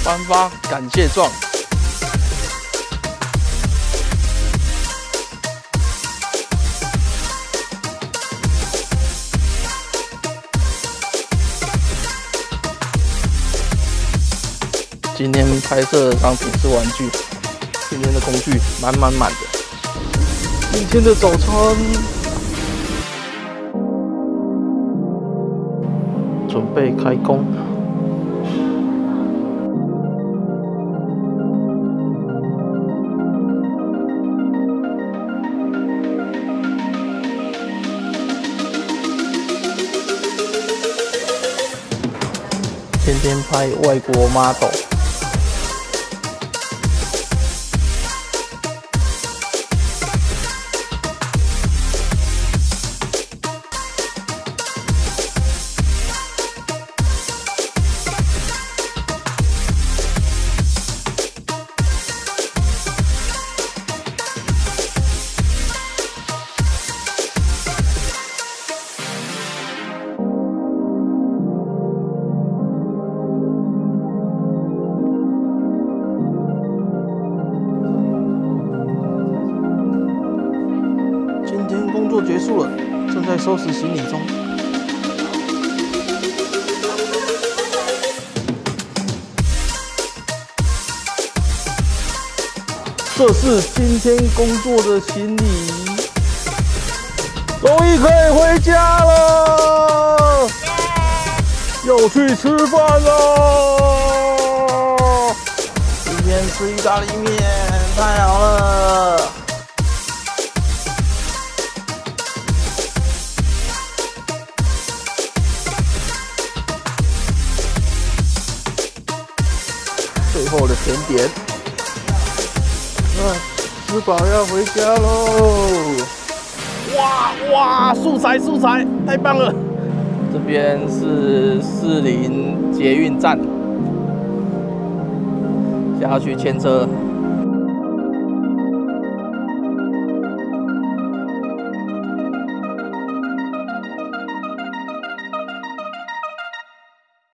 颁发感谢状。今天拍摄的商品是玩具，今天的工具满的。今天的早餐，准备开工。天天拍外国 model。 今天工作结束了，正在收拾行李中。这是今天工作的行李，终于可以回家了，要去吃饭了。今天吃意大利面，太好了。 最后的甜点，吃饱要回家喽！哇，素材，太棒了！这边是士林捷运站，下去牵车。